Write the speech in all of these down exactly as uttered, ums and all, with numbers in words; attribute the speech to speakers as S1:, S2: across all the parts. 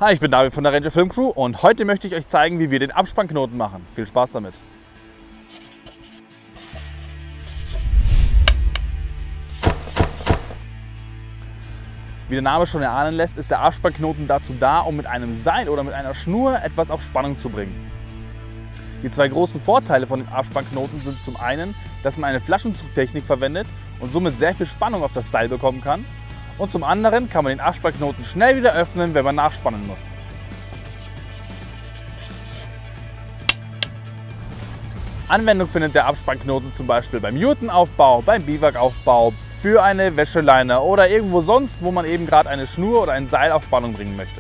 S1: Hi, ich bin David von der Ranger Film Crew und heute möchte ich euch zeigen, wie wir den Abspannknoten machen. Viel Spaß damit! Wie der Name schon erahnen lässt, ist der Abspannknoten dazu da, um mit einem Seil oder mit einer Schnur etwas auf Spannung zu bringen. Die zwei großen Vorteile von dem Abspannknoten sind zum einen, dass man eine Flaschenzugtechnik verwendet und somit sehr viel Spannung auf das Seil bekommen kann. Und zum anderen kann man den Abspannknoten schnell wieder öffnen, wenn man nachspannen muss. Anwendung findet der Abspannknoten zum Beispiel beim Jurtenaufbau, beim Biwakaufbau, für eine Wäscheleine oder irgendwo sonst, wo man eben gerade eine Schnur oder ein Seil auf Spannung bringen möchte.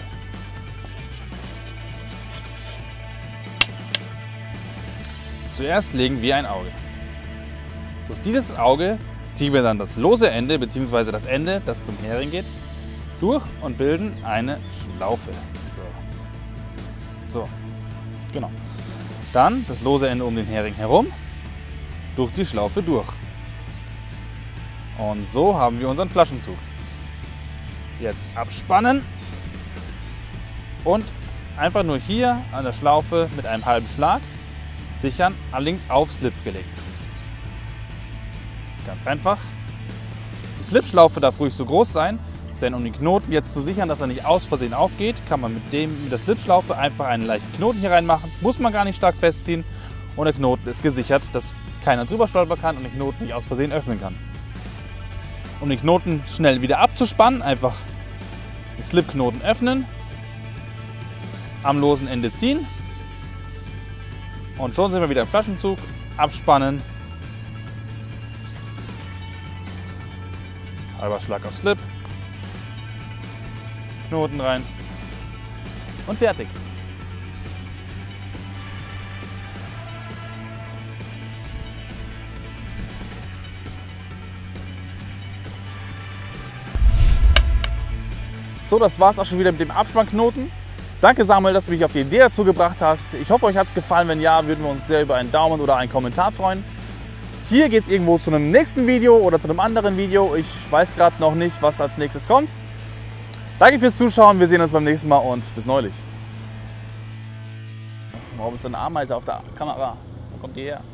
S1: Zuerst legen wir ein Auge. Durch dieses Auge ziehen wir dann das lose Ende bzw. das Ende, das zum Hering geht, durch und bilden eine Schlaufe. So. So, genau. Dann das lose Ende um den Hering herum, durch die Schlaufe durch. Und so haben wir unseren Flaschenzug. Jetzt abspannen und einfach nur hier an der Schlaufe mit einem halben Schlag sichern, allerdings auf Slip gelegt. Ganz einfach. Die Slipschlaufe darf ruhig so groß sein, denn um den Knoten jetzt zu sichern, dass er nicht aus Versehen aufgeht, kann man mit, dem, mit der Slipschlaufe einfach einen leichten Knoten hier reinmachen. Muss man gar nicht stark festziehen und der Knoten ist gesichert, dass keiner drüber stolpern kann und den Knoten nicht aus Versehen öffnen kann. Um den Knoten schnell wieder abzuspannen, einfach den Slipknoten öffnen, am losen Ende ziehen und schon sind wir wieder im Flaschenzug, abspannen. Halber Schlag auf Slip, Knoten rein und fertig. So, das war's auch schon wieder mit dem Abspannknoten. Danke Samuel, dass du mich auf die Idee dazu gebracht hast. Ich hoffe, euch hat es gefallen. Wenn ja, würden wir uns sehr über einen Daumen oder einen Kommentar freuen. Hier geht es irgendwo zu einem nächsten Video oder zu einem anderen Video. Ich weiß gerade noch nicht, was als nächstes kommt. Danke fürs Zuschauen. Wir sehen uns beim nächsten Mal und bis neulich. Warum ist da eine Ameise auf der Kamera? Wo kommt die her?